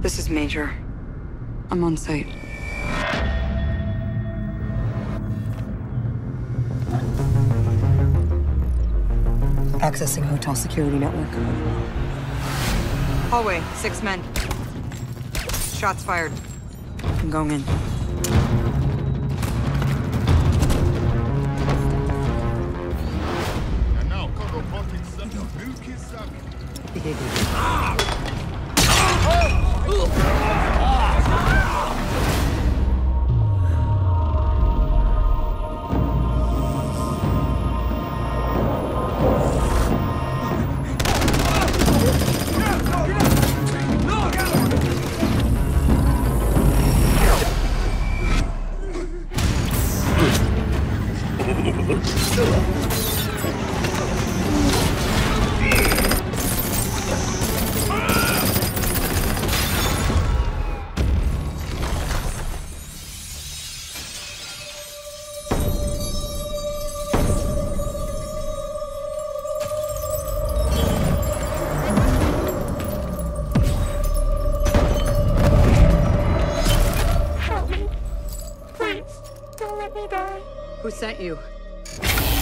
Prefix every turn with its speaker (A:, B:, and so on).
A: This is Major. I'm on site. Accessing hotel security network. Hallway, 6 men. Shots fired. I'm going in.
B: And now, robotic center. Nuke is
A: Who sent you?